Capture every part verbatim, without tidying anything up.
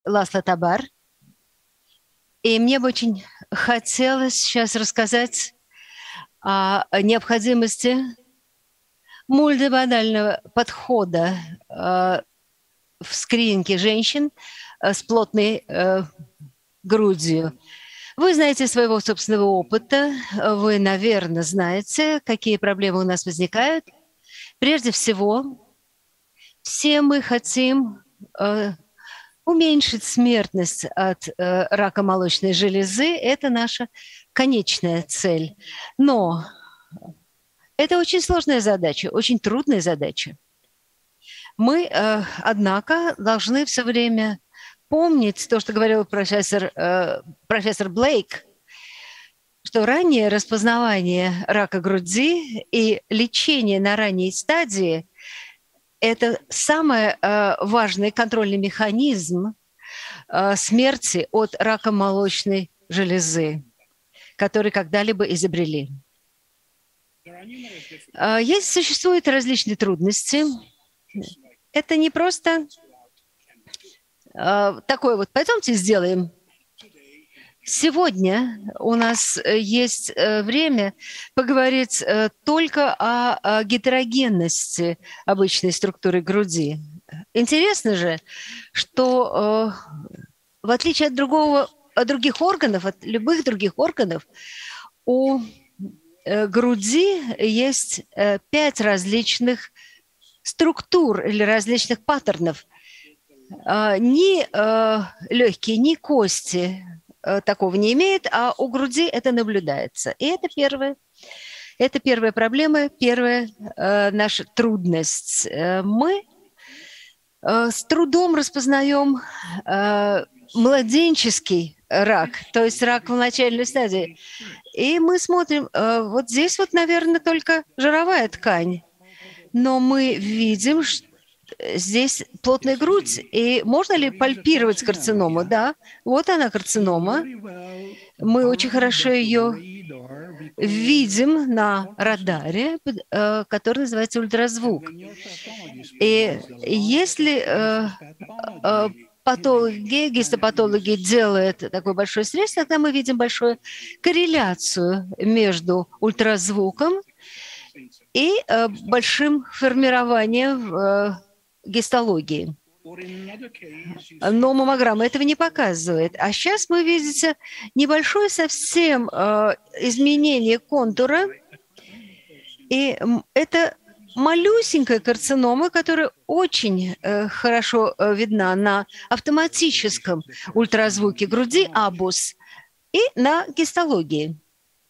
Ласло Табар. И мне бы очень хотелось сейчас рассказать о необходимости мультимодального подхода э, в скрининге женщин э, с плотной э, грудью. Вы знаете своего собственного опыта, вы, наверное, знаете, какие проблемы у нас возникают. Прежде всего, все мы хотим э, уменьшить смертность от э, рака молочной железы. Это наша конечная цель. Но это очень сложная задача, очень трудная задача. Мы, э, однако, должны все время помнить то, что говорил профессор, э, профессор Блейк, что раннее распознавание рака груди и лечение на ранней стадии – это самый э, важный контрольный механизм э, смерти от рака молочной железы, который когда-либо изобрели. Э, есть, существуют различные трудности. Это не просто э, такое вот «пойдемте сделаем». Сегодня у нас есть время поговорить только о гетерогенности обычной структуры груди. Интересно же, что в отличие от, другого, от других органов, от любых других органов, у груди есть пять различных структур или различных паттернов. Ни легкие, ни кости такого не имеет, а у груди это наблюдается. И это первое. Это первая проблема, первая э, наша трудность. Мы э, с трудом распознаем э, младенческий рак, то есть рак в начальной стадии. И мы смотрим, э, вот здесь вот, наверное, только жировая ткань. Но мы видим, что здесь плотная грудь. И можно ли пальпировать карциному? Да, вот она карцинома. Мы очень хорошо ее видим на радаре, который называется ультразвук. И если патологи, гистопатологи делают такой большой срез, тогда мы видим большую корреляцию между ультразвуком и большим формированием гистологии. Но маммограмма этого не показывает. А сейчас вы видите небольшое совсем э, изменение контура. И это малюсенькая карцинома, которая очень э, хорошо э, видна на автоматическом ультразвуке груди, абус, и на гистологии.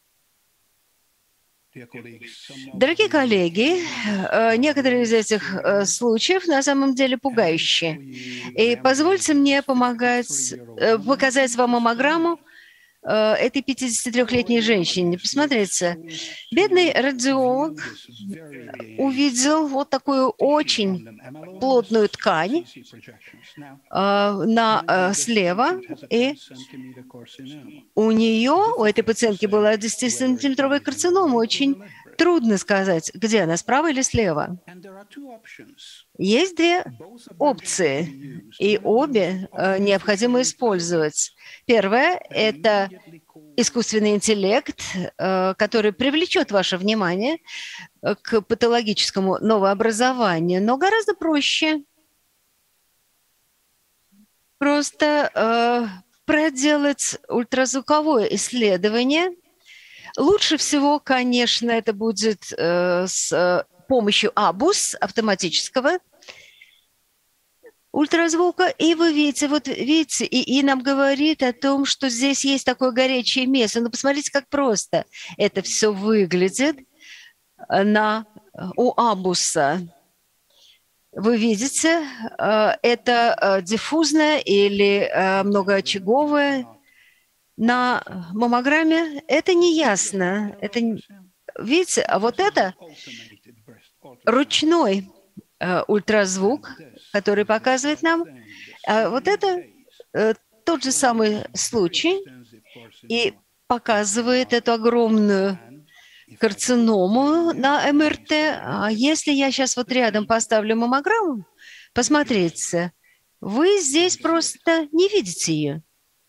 Дорогие коллеги, некоторые из этих случаев на самом деле пугающие. И позвольте мне помогать, показать вам маммограмму этой пятидесятитрёхлетней женщине. Посмотрите, бедный радиолог увидел вот такую очень плотную ткань на, слева, и у нее, у этой пациентки была десятисантиметровая карцинома. Очень трудно сказать, где она, справа или слева. Есть две опции, и обе э, необходимо использовать. Первое – это искусственный интеллект, э, который привлечет ваше внимание к патологическому новообразованию, но гораздо проще. Просто э, проделать ультразвуковое исследование. Лучше всего, конечно, это будет э, с помощью абус автоматического ультразвука. И вы видите, вот видите, и, и нам говорит о том, что здесь есть такое горячее место. Но посмотрите, как просто это все выглядит на, у абуса. Вы видите, это диффузное или многоочаговое. На маммограмме это не ясно. Это, видите, а вот это ручной ультразвук, который показывает нам. А вот это тот же самый случай и показывает эту огромную карциному на эм эр тэ. А если я сейчас вот рядом поставлю маммограмму, посмотрите, Вы здесь просто не видите ее.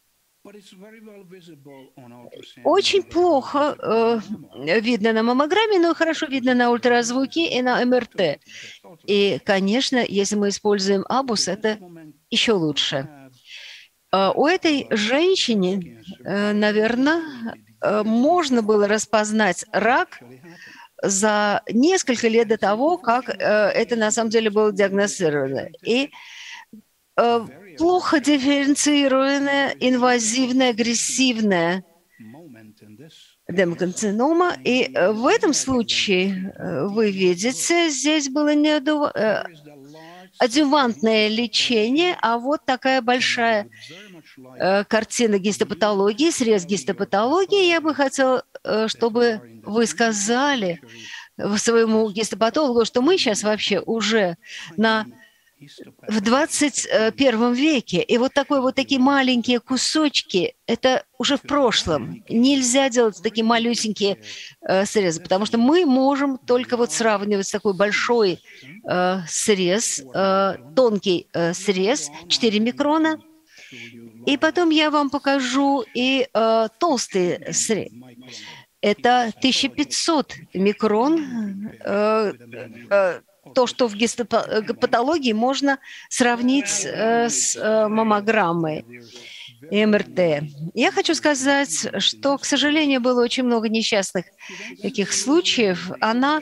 Очень плохо э, видно на маммограмме, но хорошо видно на ультразвуке и на эм эр тэ. И, конечно, если мы используем абус, это еще лучше. Э, у этой женщины, э, наверное, э, можно было распознать рак за несколько лет до того, как э, это на самом деле было диагностировано. И э, плохо дифференцированная, инвазивная, агрессивная демокарцинома. И э, в этом случае э, вы видите, здесь было не аду... э, адювантное лечение, а вот такая большая э, картина гистопатологии, срез гистопатологии. Я бы хотела, э, чтобы вы сказали своему гистопатологу, что мы сейчас вообще уже на, в двадцать первом веке. И вот такой вот такие маленькие кусочки, это уже в прошлом. Нельзя делать такие малюсенькие э, срезы, потому что мы можем только вот сравнивать с такой большой э, срез, э, тонкий э, срез, четыре микрона. И потом я вам покажу и э, толстый срез. Это тысяча пятьсот микрон, э, э, то, что в гистопатологии можно сравнить э, с э, маммограммой и эм эр тэ. Я хочу сказать, что, к сожалению, было очень много несчастных таких случаев. Она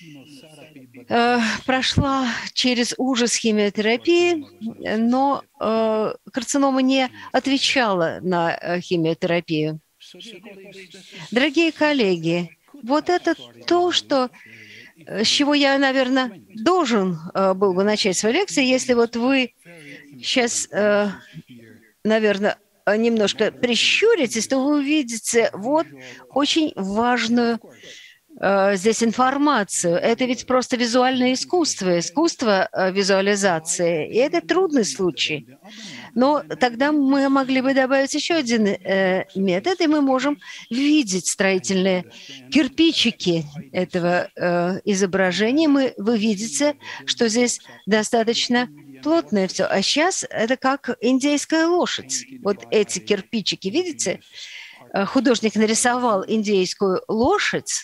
э, прошла через ужас химиотерапии, но э, карцинома не отвечала на э, химиотерапию. Дорогие коллеги, вот это то, что, с чего я, наверное, должен э, был бы начать свою лекцию, если вот вы сейчас, э, наверное, немножко прищуритесь, то вы увидите вот очень важную э, здесь информацию. Это ведь просто визуальное искусство, искусство э, визуализации, и это трудный случай. Но тогда мы могли бы добавить еще один э, метод, и мы можем видеть строительные кирпичики этого э, изображения. Мы, вы видите, что здесь достаточно плотное все. А сейчас это как индейская лошадь. Вот эти кирпичики, видите? Художник нарисовал индейскую лошадь.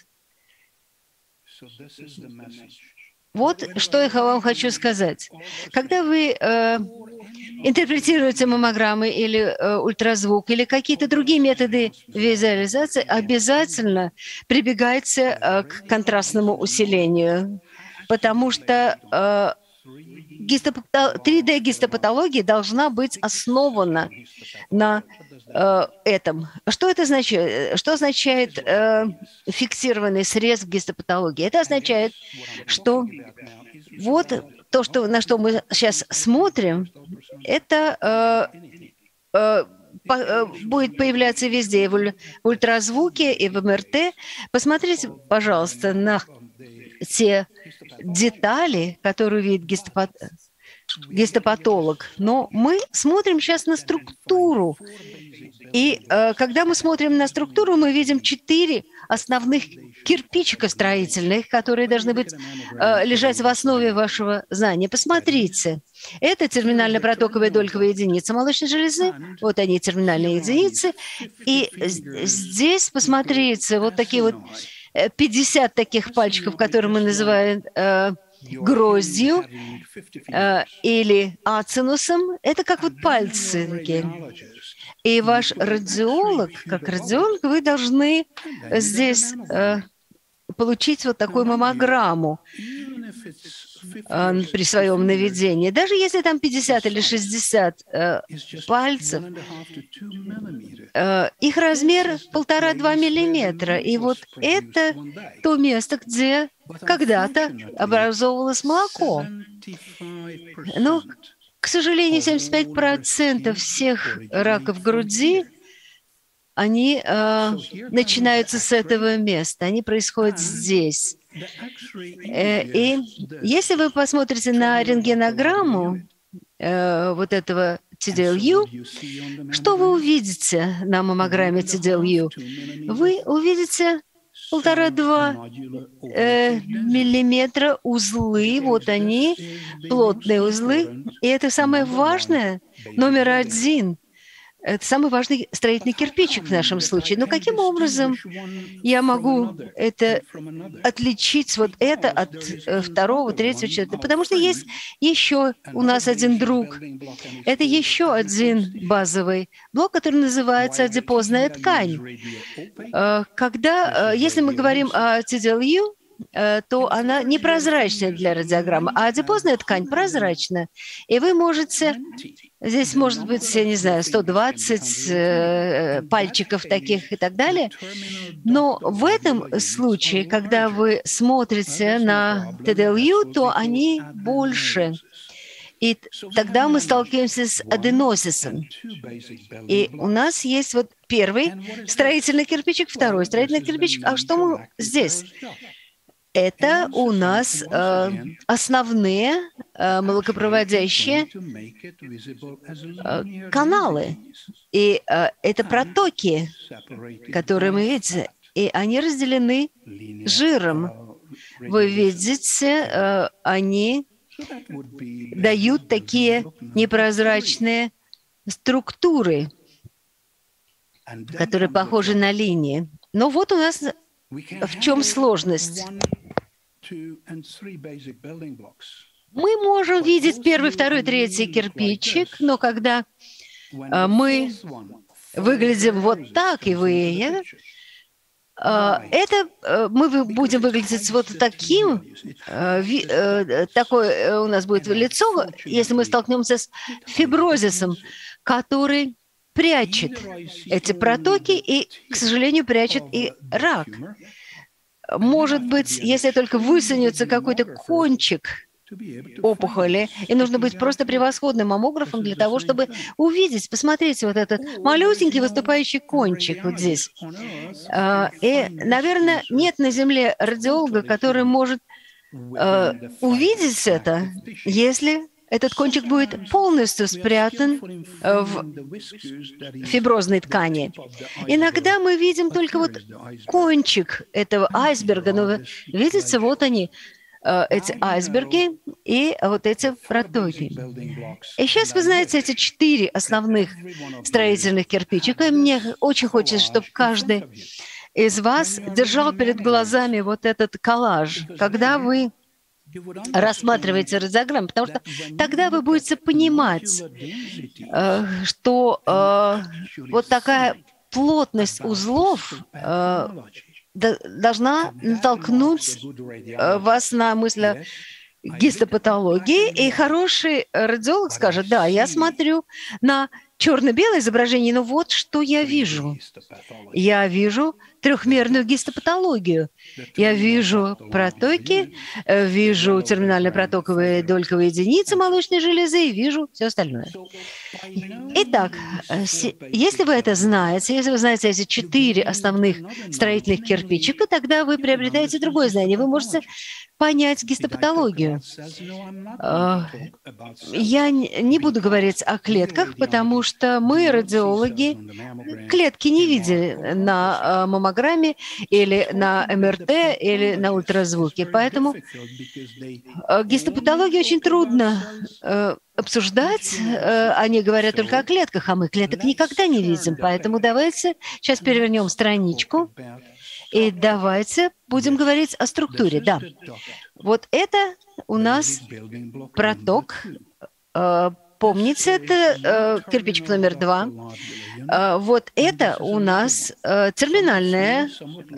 Вот что я вам хочу сказать. Когда вы э, интерпретируете маммограммы или э, ультразвук, или какие-то другие методы визуализации, обязательно прибегайте э, к контрастному усилению, потому что э, три дэ-гистопатология должна быть основана на э, этом. Что это означает? Что означает э, фиксированный срез в гистопатологии? Это означает, что вот то, что, на что мы сейчас смотрим, это э, э, по, э, будет появляться везде, и в ультразвуке, и в эм эр тэ. Посмотрите, пожалуйста, на те детали, которые видит гистопат... гистопатолог. Но мы смотрим сейчас на структуру. И э, когда мы смотрим на структуру, мы видим четыре основных кирпичика строительных, которые должны быть, э, лежать в основе вашего знания. Посмотрите. Это терминально-протоковая дольковая единица молочной железы. Вот они, терминальные единицы. И здесь, посмотрите, вот такие вот пятьдесят таких пальчиков, которые мы называем э, гроздью э, или ацинусом. Это как вот пальцы такие. И ваш радиолог, как радиолог, вы должны здесь э, получить вот такую маммограмму э, при своем наведении. Даже если там пятьдесят или шестьдесят э, пальцев, э, их размер полтора-два миллиметра. И вот это то место, где когда-то образовывалось молоко. Ну, к сожалению, семьдесят пять процентов всех раков груди, они э, начинаются с этого места, они происходят здесь. Э, и если вы посмотрите на рентгенограмму э, вот этого ти ди эл ю, что вы увидите на маммограмме ти ди эл ю? Вы увидите полтора-два э, миллиметра узлы, вот они, плотные узлы. И это самое важное, номер один. Это самый важный строительный кирпичик в нашем случае. Но каким образом я могу это отличить, вот это от э, второго, третьего, четвертого? Потому что есть еще у нас один друг. Это еще один базовый блок, который называется адипозная ткань. Э, Когда, э, если мы говорим о ти ди эл ю, э, то она непрозрачная для радиограммы, а адипозная ткань прозрачна. И вы можете... Здесь может быть, я не знаю, сто двадцать э, пальчиков таких и так далее. Но в этом случае, когда вы смотрите на ти ди эл ю, то они больше. И тогда мы сталкиваемся с аденозисом. И у нас есть вот первый строительный кирпичик, второй строительный кирпичик. А что мы здесь? Это у нас э, основные э, молокопроводящие э, каналы. И э, это протоки, которые мы видим. И они разделены жиром. Вы видите, э, они дают такие непрозрачные структуры, которые похожи на линии. Но вот у нас в чем сложность. Мы можем видеть первый, второй, третий кирпичик, но когда э, мы выглядим вот так, и вы, я, э, это э, мы будем выглядеть вот таким, э, ви, э, такое у нас будет лицо, если мы столкнемся с фиброзисом, который прячет эти протоки и, к сожалению, прячет и рак. Может быть, если только высунется какой-то кончик опухоли, и нужно быть просто превосходным маммографом для того, чтобы увидеть, посмотрите, вот этот малюсенький выступающий кончик вот здесь. И, наверное, нет на Земле радиолога, который может увидеть это, если этот кончик будет полностью спрятан в фиброзной ткани. Иногда мы видим только вот кончик этого айсберга, но вы видите, вот они, эти айсберги и вот эти протоки. И сейчас вы знаете эти четыре основных строительных кирпичика. Мне очень хочется, чтобы каждый из вас держал перед глазами вот этот коллаж, когда вы рассматриваете радиограмму, потому что тогда вы будете понимать, что вот такая плотность узлов должна натолкнуть вас на мысль о гистопатологии, и хороший радиолог скажет: да, я смотрю на черно-белое изображение, но вот что я вижу. Я вижу трехмерную гистопатологию. Я вижу протоки, вижу терминально-протоковые дольковые единицы молочной железы и вижу все остальное. Итак, если вы это знаете, если вы знаете эти четыре основных строительных кирпичика, тогда вы приобретаете другое знание. Вы можете понять гистопатологию. Я не буду говорить о клетках, потому что мы, радиологи, клетки не видели на маммограмме или на эм эр тэ или на ультразвуке. Поэтому гистопатологию очень трудно обсуждать. Они говорят только о клетках, а мы клеток никогда не видим. Поэтому давайте сейчас перевернем страничку. И давайте будем говорить о структуре. Да, вот это у нас проток. Помните, это кирпичик номер два. Вот это у нас терминальное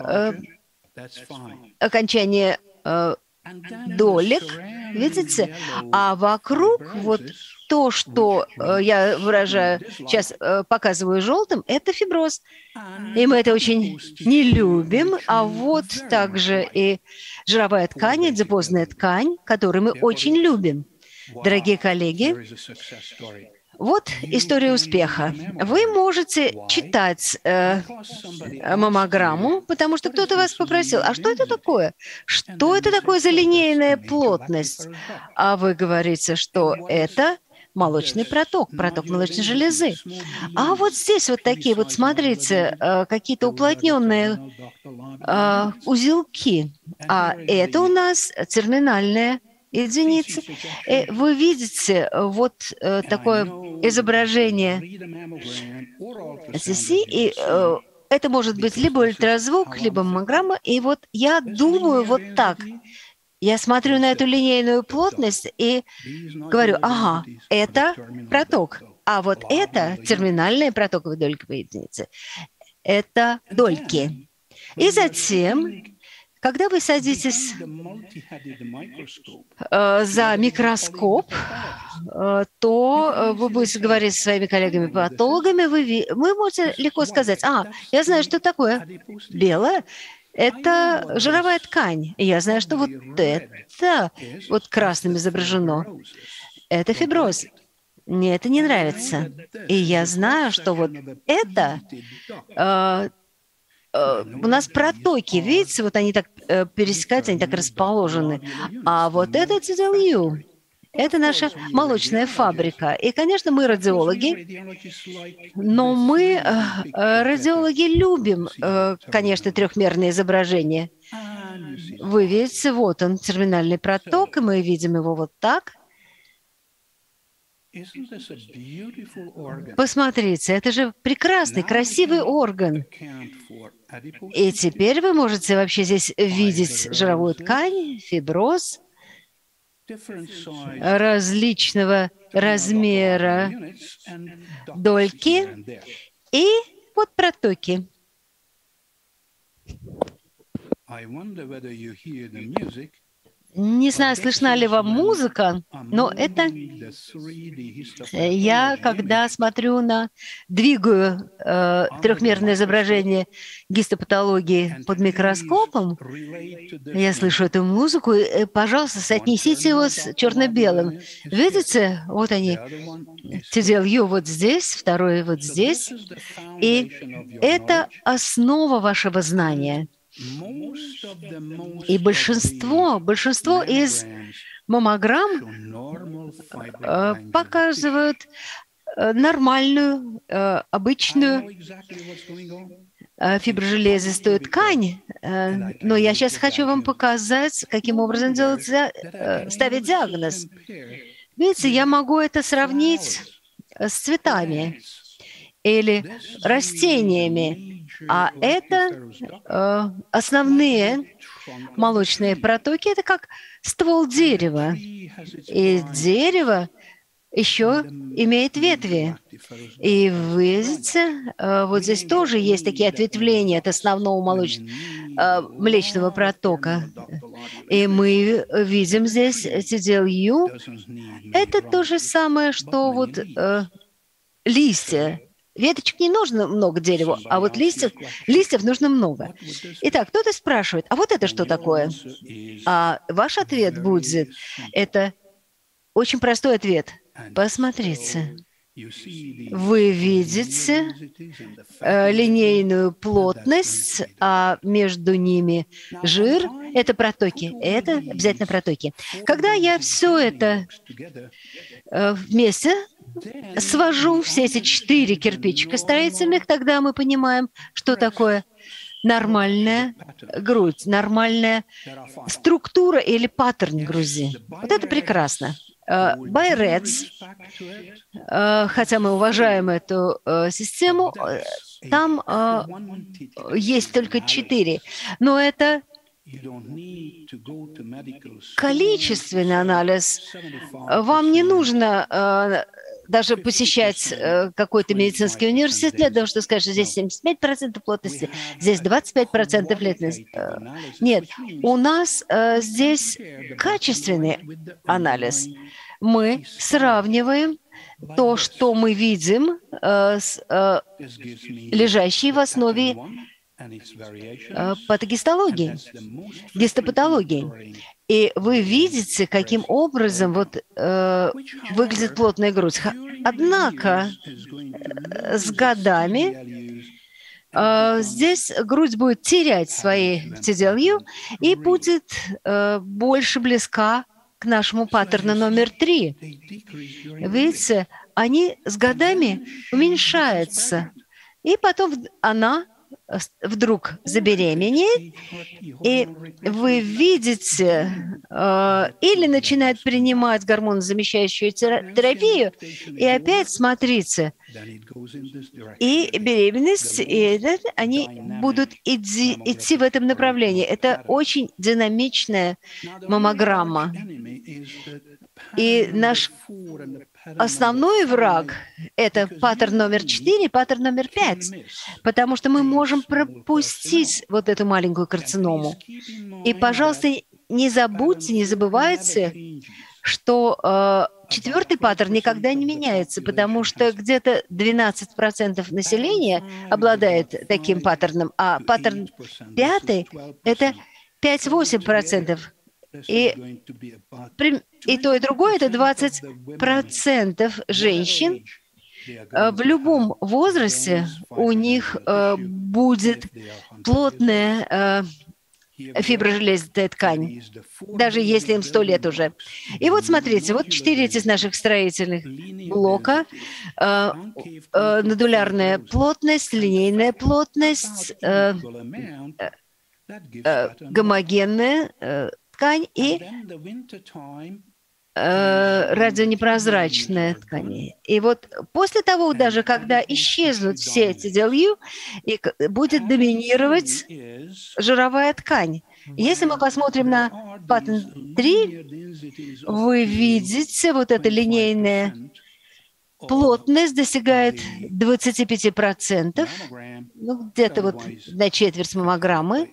окончание долек, видите? А вокруг вот то, что я выражаю, сейчас показываю желтым, это фиброз. И мы это очень не любим. А вот также и жировая ткань, адипозная ткань, которую мы очень любим. Дорогие коллеги, вот история успеха. Вы можете читать э, маммограмму, потому что кто-то вас попросил: а что это такое? Что это такое за линейная плотность? А вы говорите, что это молочный проток, проток молочной железы. А вот здесь вот такие вот, смотрите, какие-то уплотненные узелки. А это у нас терминальная единица. И вы видите вот такое изображение здесь, и это может быть либо ультразвук, либо маммограмма. И вот я думаю вот так. Я смотрю на эту линейную плотность и говорю, ага, это проток. А вот это терминальные протоковые дольковые единицы. Это дольки. И затем, когда вы садитесь э, за микроскоп, э, то вы будете говорить со своими коллегами-патологами, вы, вы можете легко сказать, а, я знаю, что такое белое. Это жировая ткань. И я знаю, что вот это вот красным изображено. Это фиброз. Мне это не нравится. И я знаю, что вот это... Э, э, у нас протоки, видите, вот они так э, пересекаются, они так расположены. А вот это ти ди эл ю. Это наша молочная фабрика. И, конечно, мы радиологи, но мы, радиологи, любим, конечно, трехмерные изображения. Вы видите, вот он, терминальный проток, и мы видим его вот так. Посмотрите, это же прекрасный, красивый орган. И теперь вы можете вообще здесь видеть жировую ткань, фиброз, различного размера дольки и вот протоки. Не знаю, слышна ли вам музыка, но это я, когда смотрю на, двигаю э, трехмерное изображение гистопатологии под микроскопом, я слышу эту музыку, и, пожалуйста, соотнесите его с черно-белым. Видите, вот они, ти ди эл ю вот здесь, второй вот здесь, и это основа вашего знания. И большинство, большинство из маммограмм э, показывают э, нормальную, э, обычную э, фиброжелезистую ткань. Э, но я сейчас хочу вам показать, каким образом делать, э, ставить диагноз. Видите, я могу это сравнить с цветами или растениями. А это э, основные молочные протоки, это как ствол дерева. И дерево еще имеет ветви. И вы видите, э, вот здесь тоже есть такие ответвления от основного молоч... э, млечного протока. И мы видим здесь ти ди эл ю. Это то же самое, что вот э, листья. Веточек не нужно много дереву, а вот листьев, листьев нужно много. Итак, кто-то спрашивает, а вот это что такое? А ваш ответ будет, это очень простой ответ. Посмотрите. Вы видите э, линейную плотность, а между ними жир. Это протоки. Это обязательно протоки. Когда я все это э, вместе свожу, все эти четыре кирпичика строительных, тогда мы понимаем, что такое нормальная грудь, нормальная структура или паттерн груди. Вот это прекрасно. Байрец, хотя мы уважаем эту систему, там есть только четыре, но это количественный анализ. Вам не нужно даже посещать какой-то медицинский университет для того, чтобы сказать, что здесь семьдесят пять процентов плотности, здесь двадцать пять процентов плотности. Нет, у нас здесь качественный анализ. Мы сравниваем то, что мы видим, с лежащей в основе патогистологии, гистопатологии. И вы видите, каким образом вот, э, выглядит плотная грудь. Однако э, с годами э, здесь грудь будет терять свои ти ди эл ю и будет э, больше близка к нашему паттерну номер три. Видите, они с годами уменьшаются. И потом она вдруг забеременеет, и вы видите, э, или начинает принимать гормонозамещающую терапию, и опять смотрите, и беременность, и они будут идти, идти в этом направлении. Это очень динамичная маммограмма. И наш основной враг – это паттерн номер четыре, паттерн номер пять, потому что мы можем пропустить вот эту маленькую карциному. И, пожалуйста, не забудьте, не забывайте, что э, четвертый паттерн никогда не меняется, потому что где-то двенадцать процентов населения обладает таким паттерном, а паттерн пятый – это пять-восемь процентов. И, и то, и другое – это двадцать процентов женщин. В любом возрасте у них э, будет плотная э, фиброжелезистая ткань, даже если им сто лет уже. И вот смотрите, вот четыре этих наших строительных блока. Э, э, нодулярная плотность, линейная плотность, э, э, гомогенная э, ткань и э, радионепрозрачная ткань. И вот после того, даже когда исчезнут все эти ди эл ю, и будет доминировать жировая ткань. Если мы посмотрим на паттерн три, вы видите, вот эта линейная плотность достигает двадцати пяти процентов, ну, где-то вот на четверть маммограммы.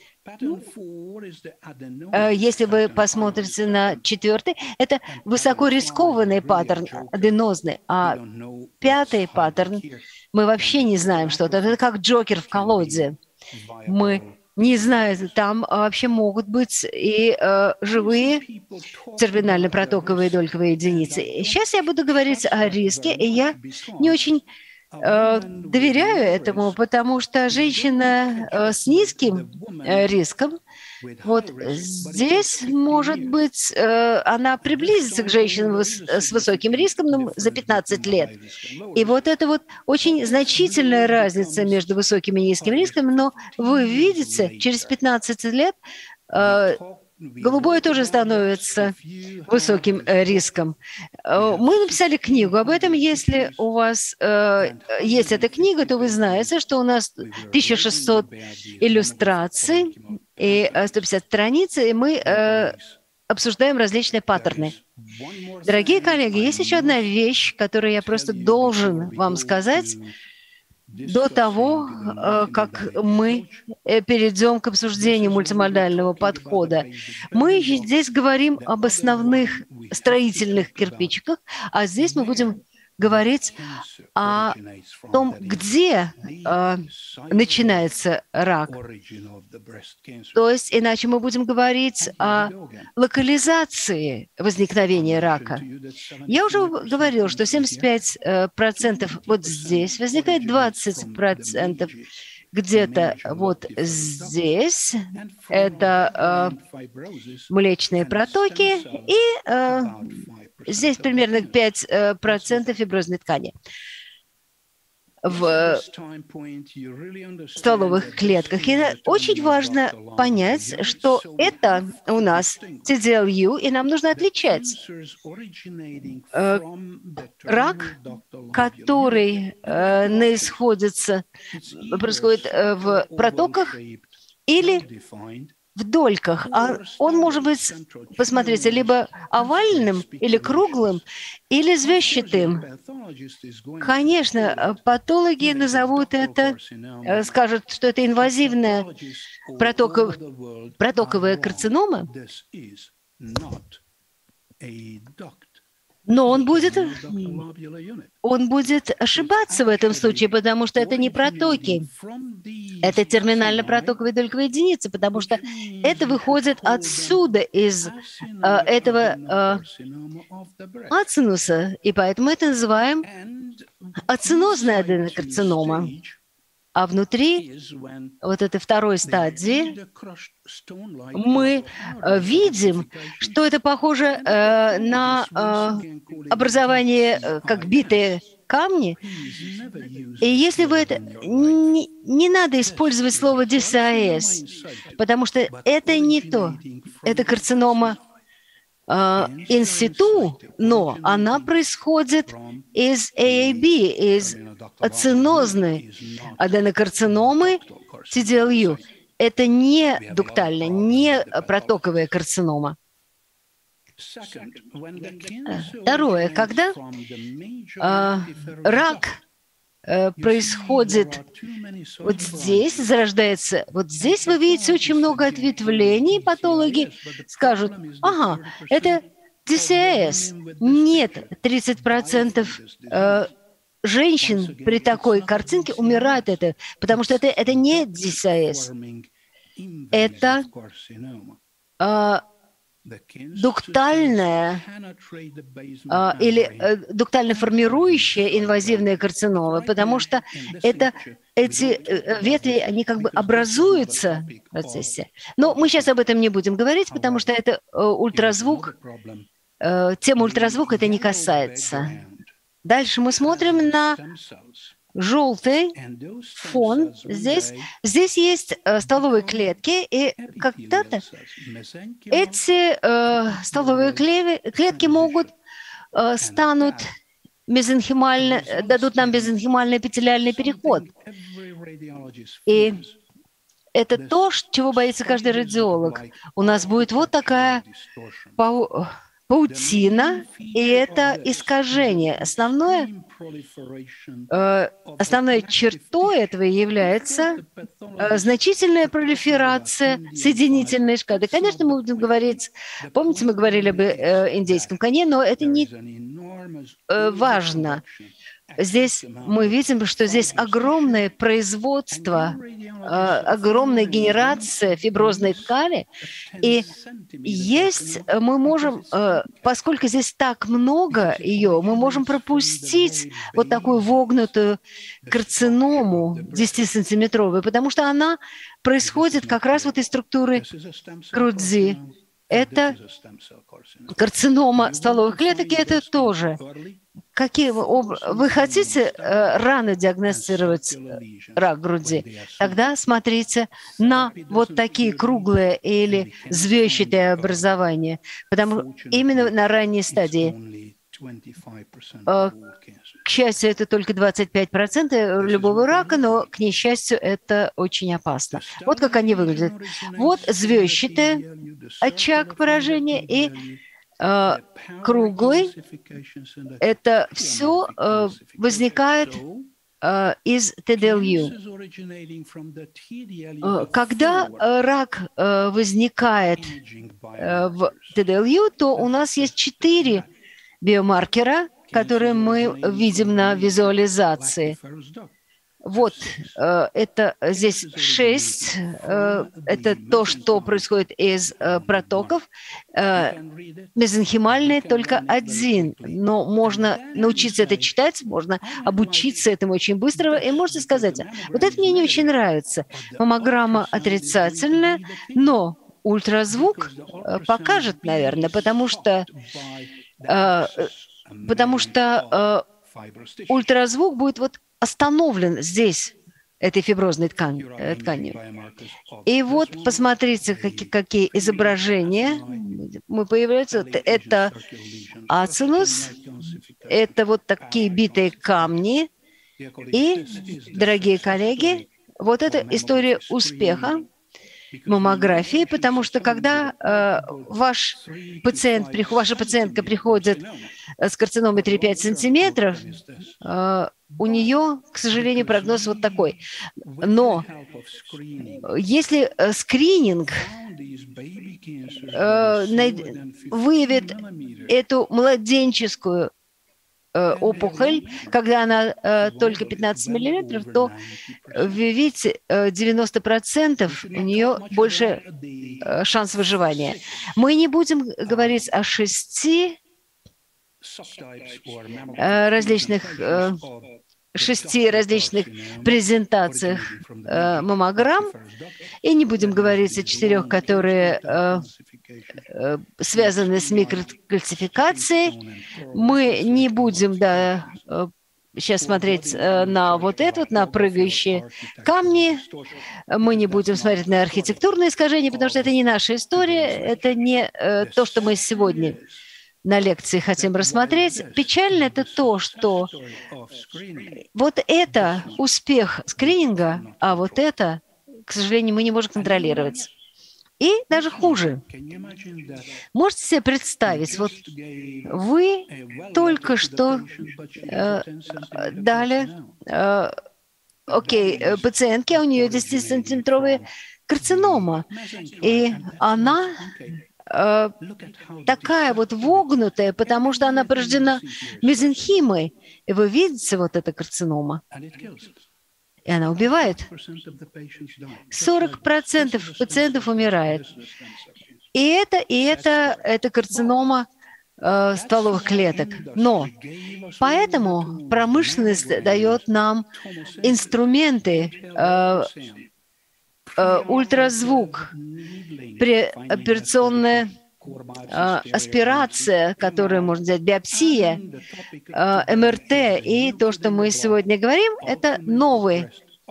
Если вы посмотрите на четвертый, это высоко рискованный паттерн, аденозный, а пятый паттерн, мы вообще не знаем, что это. Это как Джокер в колоде. Мы не знаем, там вообще могут быть и э, живые терминально-протоковые дольковые единицы. Сейчас я буду говорить о риске, и я не очень доверяю этому, потому что женщина с низким риском, вот здесь, может быть, она приблизится к женщинам с высоким риском, но за пятнадцать лет. И вот это вот очень значительная разница между высоким и низким риском, но вы видите, через пятнадцать лет голубое тоже становится высоким риском. Мы написали книгу об этом. Если у вас э, есть эта книга, то вы знаете, что у нас тысяча шестьсот иллюстраций и сто пятьдесят страниц, и мы э, обсуждаем различные паттерны. Дорогие коллеги, есть еще одна вещь, которую я просто должен вам сказать до того, как мы перейдем к обсуждению мультимодального подхода. Мы здесь говорим об основных строительных кирпичиках, а здесь мы будем говорить о том, где э, начинается рак. То есть, иначе мы будем говорить о локализации возникновения рака. Я уже говорил, что семьдесят пять процентов вот здесь возникает, двадцать процентов где-то вот здесь. Это э, млечные протоки, и э, здесь примерно пять процентов фиброзной ткани в стволовых клетках. И очень важно понять, что это у нас ти ди эл ю, и нам нужно отличать э, рак, который э, наисходится, происходит э, в протоках или в дольках. А он может быть, посмотрите, либо овальным, или круглым, или звездчатым. Конечно, патологи назовут это, скажут, что это инвазивная протоков, протоковая карцинома. Но он будет, он будет ошибаться в этом случае, потому что это не протоки. Это терминально-протоковые дольковые единицы, потому что это выходит отсюда, из э, этого э, ацинуса, и поэтому это называем ацинозная аденокарцинома. А внутри вот этой второй стадии мы видим, что это похоже э, на э, образование э, как битые камни. И если вы это... Не, не надо использовать слово ди си эй эс, потому что это не то. Это карцинома инситу, но она происходит из эй эй би, из ацинозной аденокарциномы ти ди эл ю. Это не дуктальная, не протоковая карцинома. Второе, когда э, рак э, происходит вот здесь, зарождается, вот здесь вы видите очень много ответвлений, патологи скажут, ага, это ди си эй эс. Нет, тридцать процентов э, женщин при такой картинке умирают, это, потому что это, это не ди си эй эс. Это э, дуктальная э, или э, дуктально формирующая инвазивная карцинома, потому что это, эти э, ветви, они как бы образуются в процессе. Но мы сейчас об этом не будем говорить, потому что это э, ультразвук, э, тема ультразвука это не касается. Дальше мы смотрим на желтый фон. Здесь, здесь есть э, столовые клетки, и когда-то эти э, столовые клетки, клетки могут э, станут мезенхимально, дадут нам мезенхимальный эпителиальный переход. И это то, чего боится каждый радиолог. У нас будет вот такая пау... паутина, и это искажение. Основное, э, основной чертой этого является э, значительная пролиферация соединительной шкады. Конечно, мы будем говорить, помните, мы говорили об э, индейском коне, но это не э, важно. Здесь мы видим, что здесь огромное производство, э, огромная генерация фиброзной ткани, и есть, мы можем, э, поскольку здесь так много ее, мы можем пропустить вот такую вогнутую карциному десятисантиметровую, потому что она происходит как раз вот из структуры груди. Это карцинома стволовых клеток, и это тоже. Какие вы, вы хотите э, рано диагностировать рак груди? Тогда смотрите на вот такие круглые или звездчатые образования, потому именно на ранней стадии. Э, к счастью, это только двадцать пять процентов любого рака, но к несчастью, это очень опасно. Вот как они выглядят. Вот звездчатый очаг поражения и Uh, круглый, это все uh, возникает uh, из ти ди эл ю. Uh, когда uh, рак uh, возникает uh, в ти ди эл ю, то у нас есть четыре биомаркера, которые мы видим на визуализации. Вот, это здесь шесть, это то, что происходит из протоков. Мезенхимальный только один, но можно научиться это читать, можно обучиться этому очень быстро, и можете сказать, вот это мне не очень нравится. Маммограмма отрицательная, но ультразвук покажет, наверное, потому что, потому что ультразвук будет вот остановлен здесь, этой фиброзной ткань, тканью. И вот посмотрите, какие, какие изображения мы появляются. Это ацинус, это вот такие битые камни. И, дорогие коллеги, вот это история успеха маммографии, потому что когда э, ваш пациент, ваша пациентка приходит с карциномой три-пять сантиметров, э, у нее, к сожалению, прогноз вот такой. Но если э, скрининг э, выявит эту младенческую опухоль, когда она э, только пятнадцать миллиметров, то, вы видите, девяносто процентов у нее больше э, шанс выживания. Мы не будем говорить о шести э, различных э, шести различных презентациях э, маммограмм, и не будем говорить о четырех, которые э, э, связаны с микрокальцификацией. Мы не будем да, э, сейчас смотреть э, на вот это, вот, на прыгающие камни. Мы не будем смотреть на архитектурные искажения, потому что это не наша история, это не э, то, что мы сегодня на лекции хотим рассмотреть. Печально это то, что вот это успех скрининга, а вот это, к сожалению, мы не можем контролировать. И даже хуже. Можете себе представить, вот вы только что э, дали э, окей, пациентке, а у нее десятисантиметровая карцинома, и она э, такая вот вогнутая, потому что она порождена мезенхимой. И вы видите вот эта карцинома, и она убивает. сорок процентов пациентов умирает. И это, и это, это карцинома э, стволовых клеток. Но поэтому промышленность дает нам инструменты, э, э, ультразвук, преоперационная э, аспирация, которую можно взять, биопсия, э, эм эр тэ. И то, что мы сегодня говорим, это новый,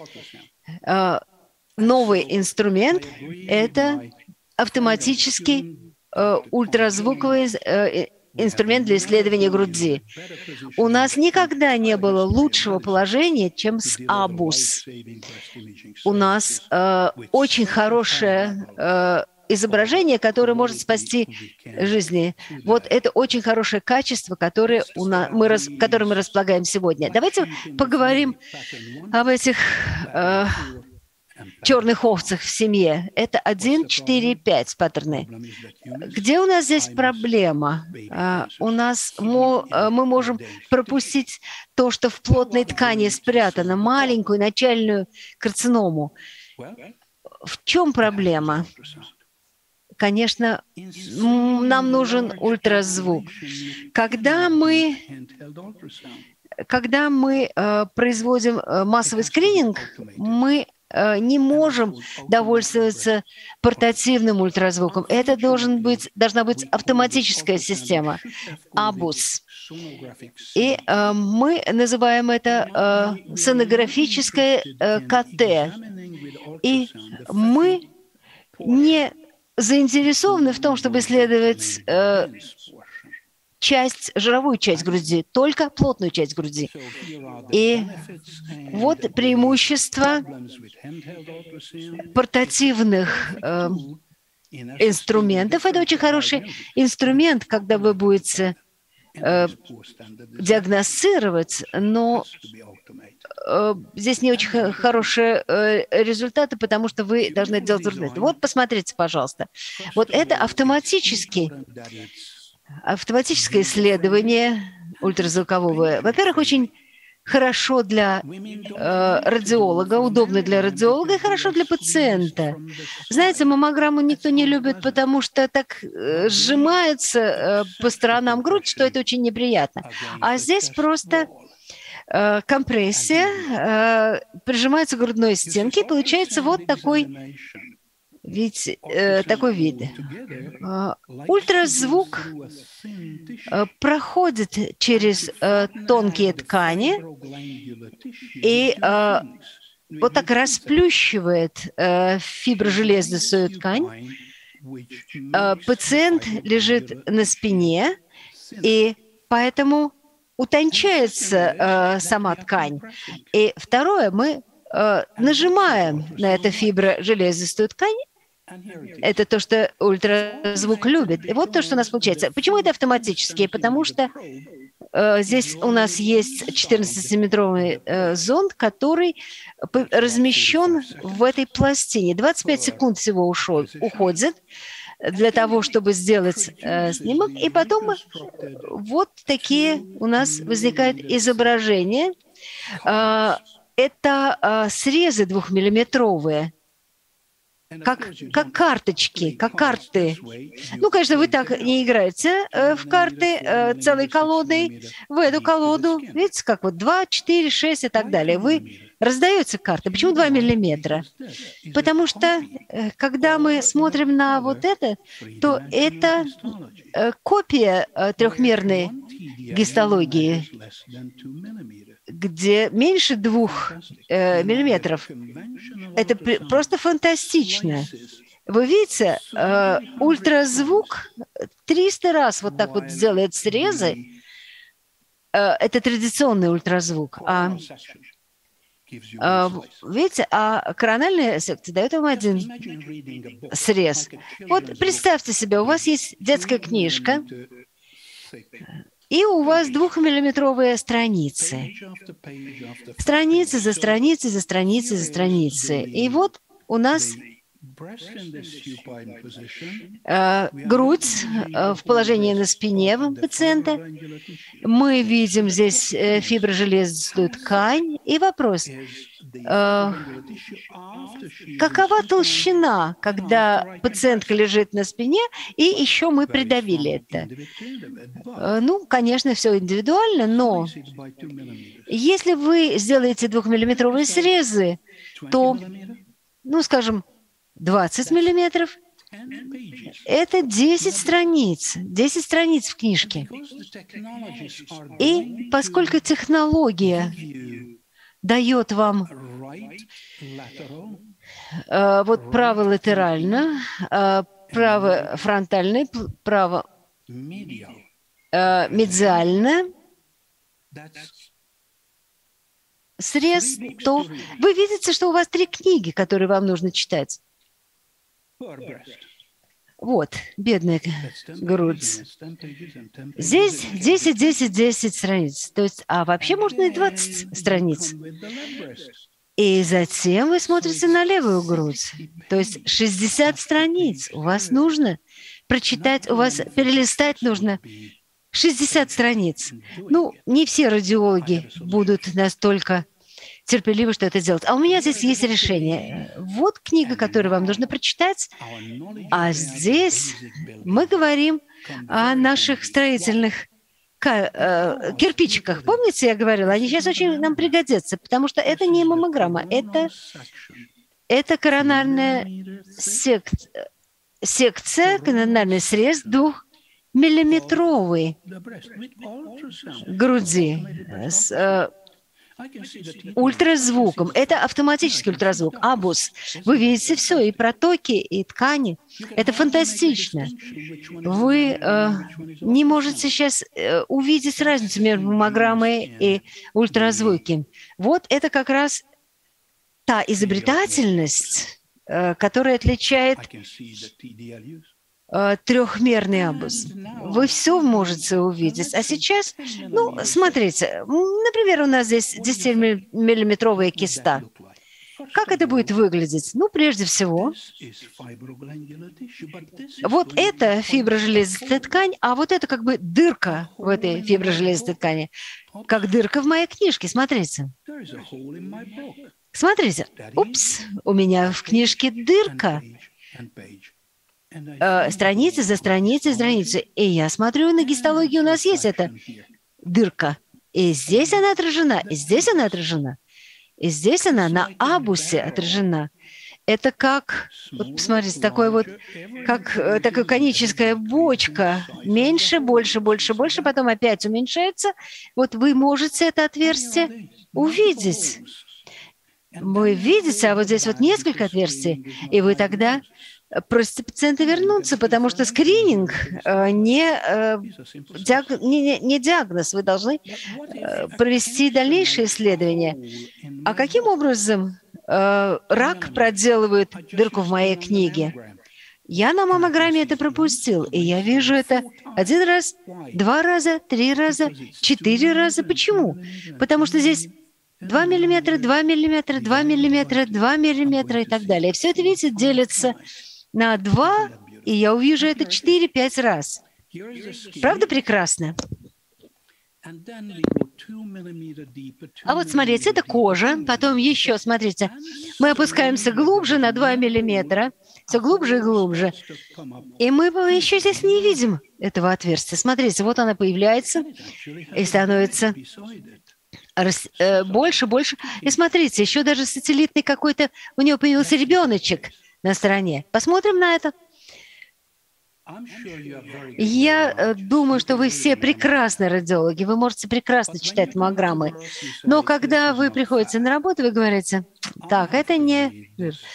э, новый инструмент, это автоматический э, ультразвуковый э, инструмент для исследования груди. У нас никогда не было лучшего положения, чем с АБУС. У нас э, очень хорошее э, изображение, которое может спасти жизни. Вот это очень хорошее качество, которое у нас, мы, рас, которым мы располагаем сегодня. Давайте поговорим об этих э, черных овцах в семье. Это один, четыре, пять паттерны. Где у нас здесь проблема? Uh, у нас мо, uh, мы можем пропустить то, что в плотной ткани спрятано, маленькую начальную карциному. В чем проблема? Конечно, нам нужен ультразвук. Когда мы, когда мы uh, производим uh, массовый скрининг, мы не можем довольствоваться портативным ультразвуком. Это должен быть, должна быть автоматическая система, АБУС. И э, мы называем это э, сонографическое э, ка тэ. И мы не заинтересованы в том, чтобы исследовать э, часть, жировую часть груди, только плотную часть груди. И вот преимущество портативных э, инструментов. Это очень хороший инструмент, когда вы будете э, диагностировать, но э, здесь не очень хорошие э, результаты, потому что вы должны это делать трудно. Вот посмотрите, пожалуйста. Вот это автоматически Автоматическое исследование ультразвукового, во-первых, очень хорошо для э, радиолога, удобно для радиолога и хорошо для пациента. Знаете, маммограмму никто не любит, потому что так э, сжимается э, по сторонам грудь, что это очень неприятно. А здесь просто э, компрессия, э, прижимается к грудной стенке, и получается вот такой... Ведь э, такой вид. Э, ультразвук э, проходит через э, тонкие ткани и э, вот так расплющивает э, фиброжелезистую ткань. Э, пациент лежит на спине, и поэтому утончается э, сама ткань. И второе, мы э, нажимаем на эту фиброжелезистую ткань. Это то, что ультразвук любит. И вот то, что у нас получается. Почему это автоматически? Потому что э, здесь у нас есть четырнадцатисантиметровый э, зонд, который размещен в этой пластине. двадцать пять секунд всего ушел, уходит для того, чтобы сделать э, снимок. И потом вот такие у нас возникают изображения. Э, это э, срезы двухмиллиметровые. как, как карточки, как карты. Ну, конечно, вы так не играете э, в карты э, целой колодой, в эту колоду, видите, как вот два, четыре, шесть и так далее. Вы раздаете карты. Почему два миллиметра? Потому что, э, когда мы смотрим на вот это, то это э, копия э, трехмерной гистологии, где меньше двух э, миллиметров. Это при, просто фантастично. Вы видите, э, ультразвук триста раз вот так вот делает срезы. Э, это традиционный ультразвук. А, э, видите, а корональная секция дает вам один срез. Вот представьте себе, у вас есть детская книжка, и у вас двухмиллиметровые страницы. Страницы за страницей, за страницей, за страницей. И вот у нас э, грудь э, в положении на спине пациента. Мы видим здесь э, фиброжелезистую ткань. И вопрос, э, какова толщина, когда пациентка лежит на спине, и еще мы придавили это? Э, ну, конечно, все индивидуально, но если вы сделаете двухмиллиметровые срезы, то, ну, скажем, двадцать миллиметров – это десять страниц, десять страниц в книжке. И поскольку технология дает вам э, вот право латерально, э, право фронтально, право э, медиально, срез, то вы видите, что у вас три книги, которые вам нужно читать. Вот, бедная грудь. Здесь десять, десять, десять страниц. То есть, а вообще можно и двадцать страниц. И затем вы смотрите на левую грудь. То есть шестьдесят страниц. У вас нужно прочитать, у вас перелистать нужно шестьдесят страниц. Ну, не все радиологи будут настолько терпеливо, что это делать. А у меня здесь есть решение. Вот книга, которую вам нужно прочитать, а здесь мы говорим о наших строительных кирпичиках. Помните, я говорила, они сейчас очень нам пригодятся, потому что это не маммограмма, это, это коронарная сек... секция, коронарный срез двухмиллиметровой груди с ультразвуком. Это автоматический ультразвук, абус. Вы видите все, и протоки, и ткани. Это фантастично. Вы э, не можете сейчас э, увидеть разницу между маммограммой и ультразвуком. Вот это как раз та изобретательность, э, которая отличает трехмерный абус. Вы все можете увидеть. А сейчас, ну, смотрите, например, у нас здесь десятимиллиметровая киста. Как это будет выглядеть? Ну, прежде всего, вот это фиброжелезистая ткань, а вот это как бы дырка в этой фиброжелезистой ткани. Как дырка в моей книжке, смотрите. Смотрите, упс, у меня в книжке дырка. Э, страницы за страницей, страницей. И я смотрю, на гистологии у нас есть эта дырка. И здесь она отражена, и здесь она отражена. И здесь она на абусе отражена. Это как, вот посмотрите, такой вот, как э, такая коническая бочка. Меньше, больше, больше, больше, потом опять уменьшается. Вот вы можете это отверстие увидеть. Вы видите, а вот здесь вот несколько отверстий, и вы тогда просите пациента вернуться, потому что скрининг э, не, э, диаг... не, не диагноз. Вы должны э, провести дальнейшее исследование. А каким образом э, рак проделывает дырку в моей книге? Я на маммограмме это пропустил, и я вижу это один раз, два раза, три раза, четыре раза. Почему? Потому что здесь два миллиметра, два миллиметра, два миллиметра, два миллиметра и так далее. И все это, видите, делится на два, и я увижу это четыре-пять раз. Правда прекрасно? А вот смотрите, это кожа, потом еще, смотрите, мы опускаемся глубже на два миллиметра, все глубже и глубже. И мы еще здесь не видим этого отверстия. Смотрите, вот она появляется и становится больше, больше. И смотрите, еще даже сателлитный какой-то, у него появился ребеночек на стороне. Посмотрим на это. Я думаю, что вы все прекрасные радиологи, вы можете прекрасно читать маммограммы, но когда вы приходите на работу, вы говорите, так, это не...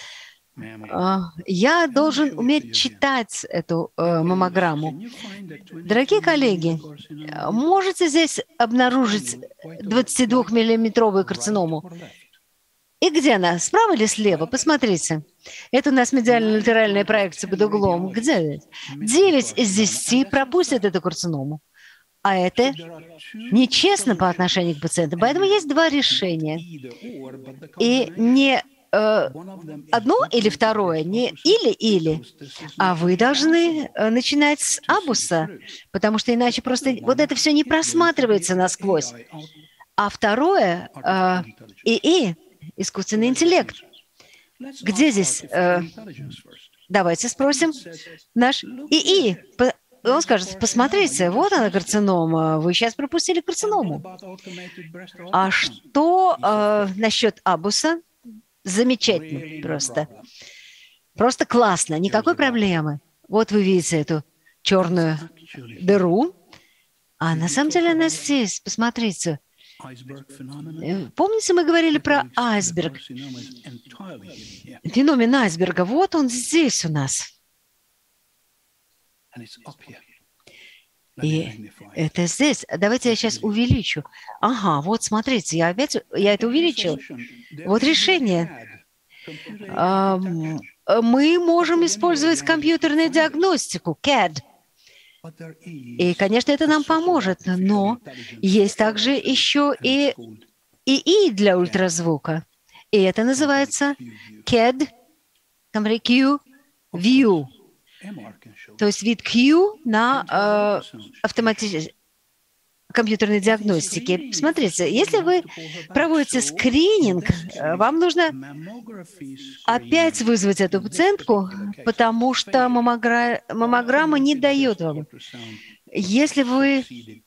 Я должен уметь читать эту э, маммограмму. Дорогие коллеги, можете здесь обнаружить двадцатидвухмиллиметровую карциному? И где она? Справа или слева? Посмотрите. Это у нас медиально-латеральная проекция под углом. Где? девять из десяти пропустят эту карциному. А это нечестно по отношению к пациенту. Поэтому есть два решения. И не э, одно или второе, не или-или, а вы должны э, начинать с абуса, потому что иначе просто вот это все не просматривается насквозь. А второе э, – ИИ. Искусственный интеллект. Где здесь? Э, давайте спросим наш ИИ. Он скажет, посмотрите, вот она карцинома, вы сейчас пропустили карциному. А что э, насчет абуса? Замечательно просто. Просто классно, никакой проблемы. Вот вы видите эту черную дыру. А на самом деле она здесь, посмотрите. Помните, мы говорили про айсберг? Феномен айсберга. Вот он здесь у нас. И это здесь. Давайте я сейчас увеличу. Ага, вот смотрите, я опять я это увеличил. Вот решение. Мы можем использовать компьютерную диагностику, кэд. И, конечно, это нам поможет, но есть также еще и ИИ для ультразвука. И это называется кэд, Q, View. То есть вид Q на э, автоматической компьютерной диагностике. Смотрите, если вы проводите скрининг, вам нужно опять вызвать эту пациентку, потому что маммогра... маммограмма не дает вам. Если вы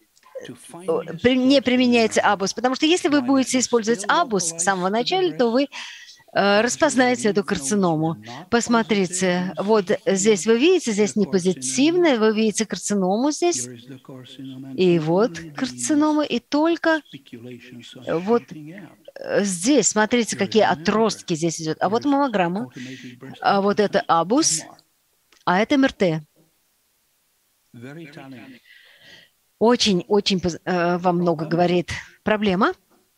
не применяете абус, потому что если вы будете использовать абус с самого начала, то вы распознаете эту карциному. Посмотрите, вот здесь вы видите, здесь не позитивная, вы видите карциному здесь. И вот карцинома, и только вот здесь, смотрите, какие отростки здесь идут. А вот маммограмма, а вот это абус, а это МРТ. Очень-очень э, вам много говорит. Проблема?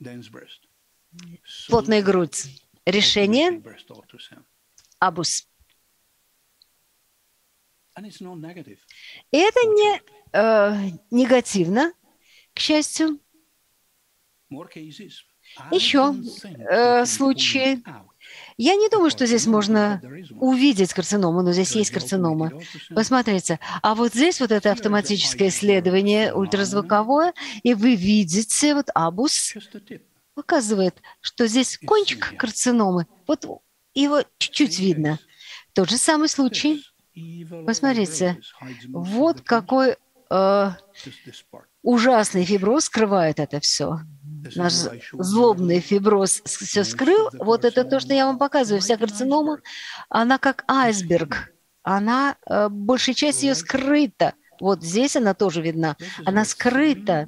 Плотная грудь. Решение – абус. И это не э, негативно, к счастью. Еще э, случаи. Я не думаю, что здесь можно увидеть карциному, но здесь есть карцинома. Посмотрите. А вот здесь вот это автоматическое исследование ультразвуковое, и вы видите вот абус. Показывает, что здесь кончик карциномы, вот его чуть-чуть видно. Тот же самый случай. Посмотрите, вот какой э, ужасный фиброз скрывает это все. Наш злобный фиброз все скрыл. Вот это то, что я вам показываю. Вся карцинома, она как айсберг. Она, э, большая часть ее скрыта. Вот здесь она тоже видна. Она скрыта.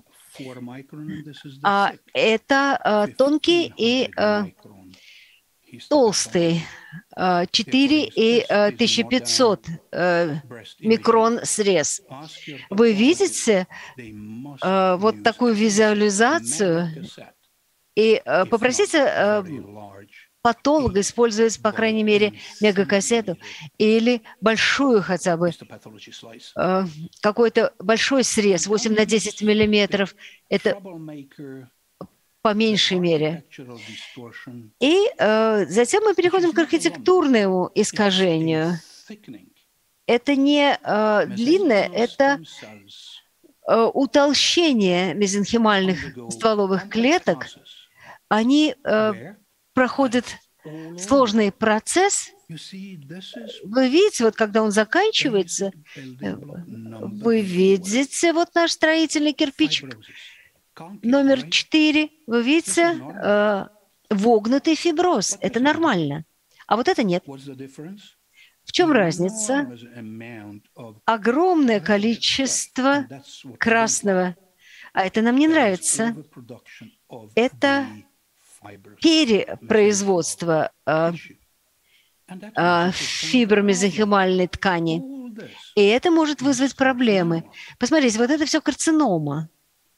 А это а, тонкий и а, толстый, а, четыре и а, тысяча пятьсот а, микрон срез. Вы видите а, вот такую визуализацию? И а, попросите а, патолога использовать, по крайней мере, мегакассету или большую хотя бы, э, какой-то большой срез, восемь на десять миллиметров. Это по меньшей мере. И э, затем мы переходим к архитектурному искажению. Это не э, длинное, это утолщения мезенхимальных стволовых клеток, они проходят сложный процесс. Вы видите, вот когда он заканчивается, вы видите, вот наш строительный кирпичик номер четыре, вы видите э, вогнутый фиброз. Это нормально. А вот это нет. В чем разница? Огромное количество красного. А это нам не нравится. Это перепроизводство э, э, фибромезенхимальной ткани. И это может вызвать проблемы. Посмотрите, вот это все карцинома.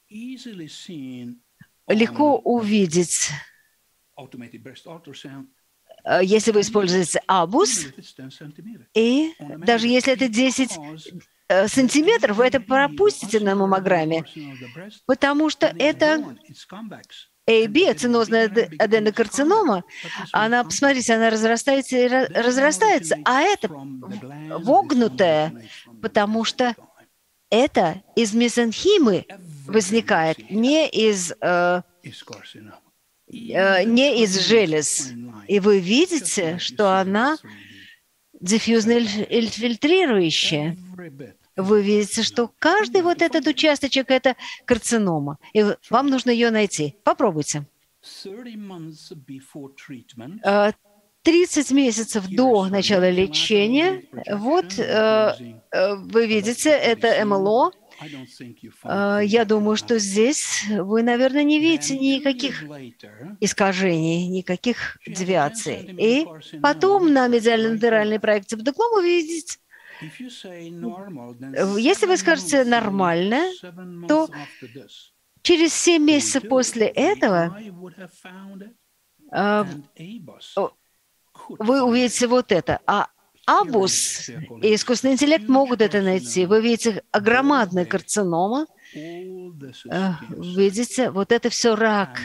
Легко увидеть, если вы используете абус, и даже если это десять сантиметров, вы это пропустите на маммограмме, потому что это эй би, ацинозная аденокарцинома, она, посмотрите, она разрастается и разрастается, а это вогнутая, потому что это из мезенхимы возникает, не из, э, э, не из желез. И вы видите, что она диффьюзно-фильтрирующая. Вы видите, что каждый вот этот участочек – это карцинома. И вам нужно ее найти. Попробуйте. тридцать месяцев до начала лечения, вот вы видите, это эм эл о. Я думаю, что здесь вы, наверное, не видите никаких искажений, никаких девиаций. И потом на медиально-латеральной проекции вдохном вы видите, если вы скажете «нормально», то через семь месяцев после этого вы увидите вот это. А абус и искусственный интеллект могут это найти. Вы видите громадная карцинома. Видите, вот это все рак.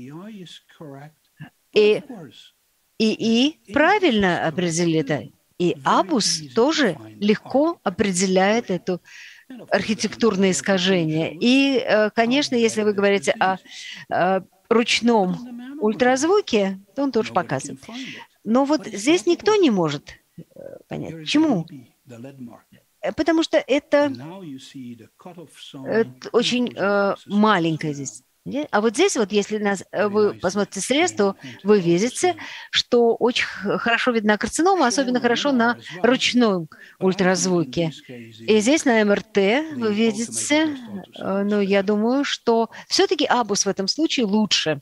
И ИИ правильно определил это. И абус тоже легко определяет это архитектурное искажение. И, конечно, если вы говорите о, о ручном ультразвуке, то он тоже показывает. Но вот здесь никто не может понять. Почему? Потому что это, это очень э, маленькое здесь. А вот здесь вот, если нас, вы посмотрите срез, то вы видите, что очень хорошо видна карцинома, особенно хорошо на ручном ультразвуке. И здесь на эм эр тэ вы видите, э, ну, я думаю, что все-таки абус в этом случае лучше.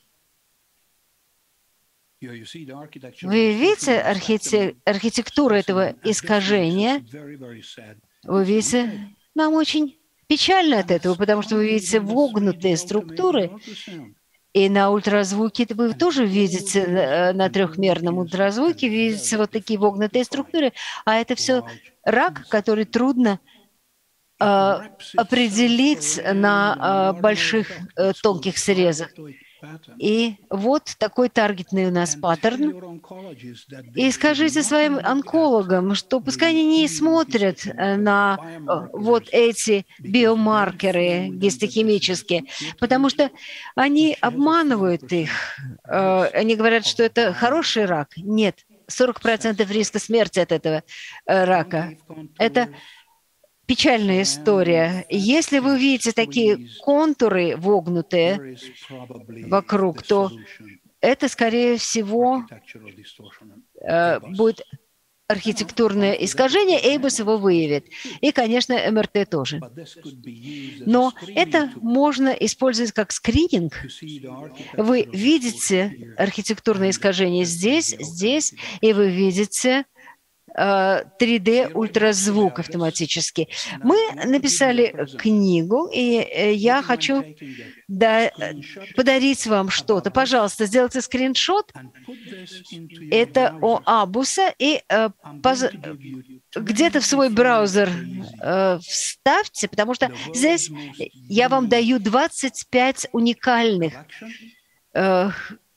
Вы видите архитек... архитектуру этого искажения? Вы видите, нам очень печально от этого, потому что вы видите вогнутые структуры, и на ультразвуке вы тоже видите, на трехмерном ультразвуке видите вот такие вогнутые структуры, а это все рак, который трудно э, определить на э, больших э, тонких срезах. И вот такой таргетный у нас паттерн. И скажите своим онкологам, что пускай они не смотрят на вот эти биомаркеры гистохимические, потому что они обманывают их. Они говорят, что это хороший рак. Нет, сорок процентов риска смерти от этого рака. Это печальная история. Если вы видите такие контуры вогнутые вокруг, то это, скорее всего, э, будет архитектурное искажение, Эйбус его выявит. И, конечно, эм эр тэ тоже. Но это можно использовать как скрининг. Вы видите архитектурное искажение здесь, здесь, и вы видите три дэ ультразвук автоматически. Мы написали книгу, и я хочу да, подарить вам что-то. Пожалуйста, сделайте скриншот. Это о абуса, и э, где-то в свой браузер э, вставьте, потому что здесь я вам даю двадцать пять уникальных э,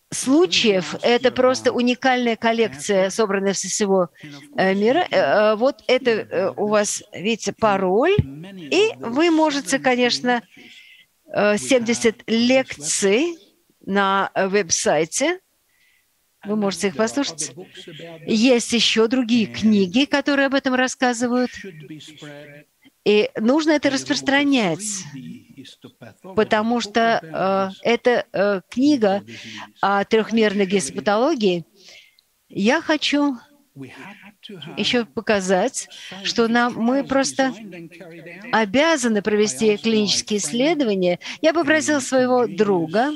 случаев. Это просто уникальная коллекция, собранная со всего мира. Вот это у вас, видите, пароль. И вы можете, конечно, семьдесят лекций на веб-сайте. Вы можете их послушать. Есть еще другие книги, которые об этом рассказывают. И нужно это распространять, потому что э, эта э, книга о трехмерной гистопатологии. Я хочу еще показать, что нам, мы просто обязаны провести клинические исследования. Я попросила своего друга,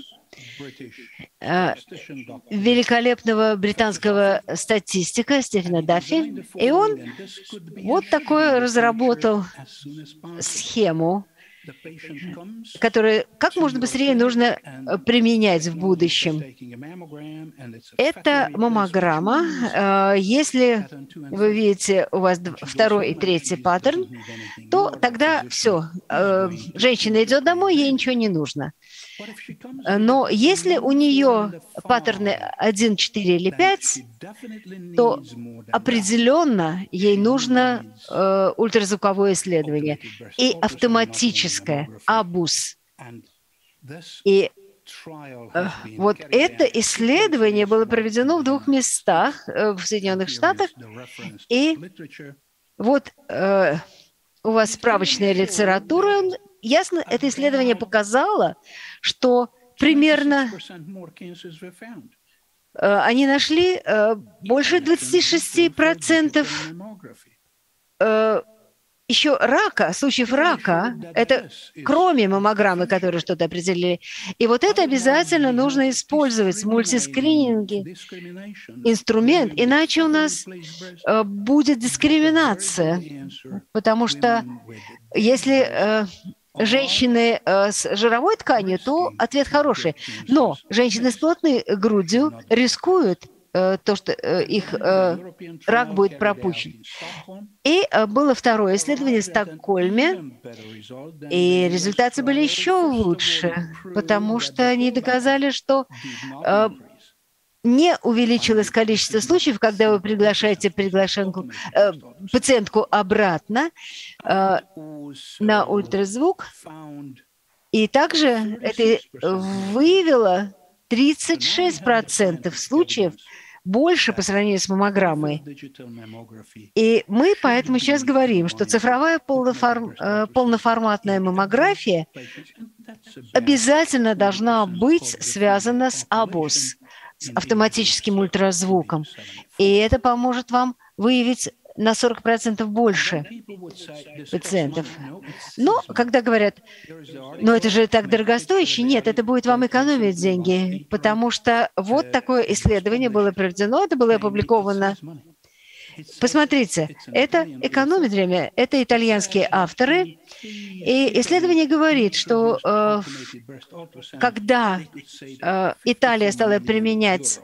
великолепного британского статистика Стивена Даффи, и он вот такое разработал схему, которую как можно быстрее нужно применять в будущем. Это маммограмма. Если вы видите, у вас второй и третий паттерн, то тогда все, женщина идет домой, ей ничего не нужно. Но если у нее паттерны один, четыре или пять, то определенно ей нужно э, ультразвуковое исследование и автоматическое АБУС. И э, вот это исследование было проведено в двух местах э, в Соединенных Штатах. И вот э, у вас справочная литература. Ясно, это исследование показало, что примерно э, они нашли э, больше двадцати шести процентов э, еще рака, случаев рака. Это кроме маммограммы, которые что-то определили. И вот это обязательно нужно использовать в мультискрининге, инструмент, иначе у нас э, будет дискриминация. Потому что если э, женщины э, с жировой тканью, то ответ хороший. Но женщины с плотной грудью рискуют э, то, что э, их э, рак будет пропущен. И э, было второе исследование в Стокгольме, и результаты были еще лучше, потому что они доказали, что э, не увеличилось количество случаев, когда вы приглашаете приглашенку, э, пациентку обратно э, на ультразвук. И также это выявило тридцать шесть процентов случаев больше по сравнению с маммограммой. И мы поэтому сейчас говорим, что цифровая полноформ, э, полноформатная маммография обязательно должна быть связана с АБУС, с автоматическим ультразвуком. И это поможет вам выявить на сорок процентов больше пациентов. Но когда говорят, ну это же так дорогостоящее, нет, это будет вам экономить деньги, потому что вот такое исследование было проведено, это было опубликовано. Посмотрите, это экономит время, это итальянские авторы. И исследование говорит, что э, когда э, Италия стала применять,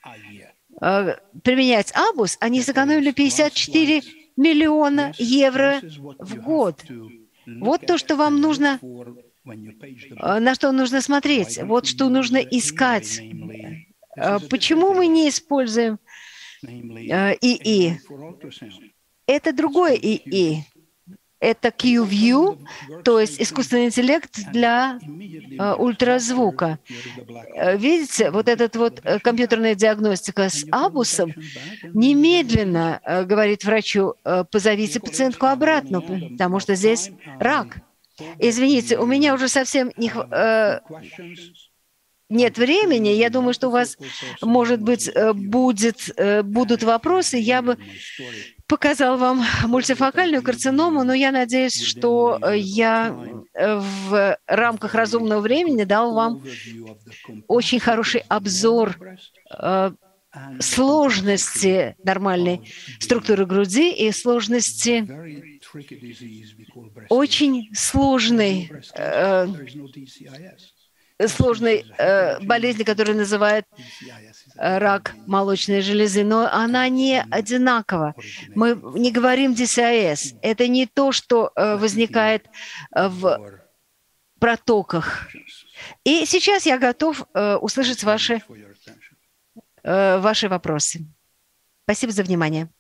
э, применять АБУС, они сэкономили пятьдесят четыре миллиона евро в год. Вот то, что вам нужно, э, на что нужно смотреть, вот что нужно искать. Э, почему мы не используем ИИ? Это другой ИИ. Это Q-View, то есть искусственный интеллект для э, ультразвука. Видите, вот эта вот компьютерная диагностика с АБУСом немедленно э, говорит врачу, э, позовите пациентку обратно, потому что здесь рак. Извините, у меня уже совсем не... Э, нет времени. Я думаю, что у вас, может быть, будет, будут вопросы. Я бы показал вам мультифокальную карциному, но я надеюсь, что я в рамках разумного времени дал вам очень хороший обзор сложности нормальной структуры груди и сложности очень сложной сложной э, болезни, которую называют э, рак молочной железы, но она не одинакова. Мы не говорим ди си ай эс. Это не то, что э, возникает э, в протоках. И сейчас я готов э, услышать ваши ваши вопросы. Спасибо за внимание.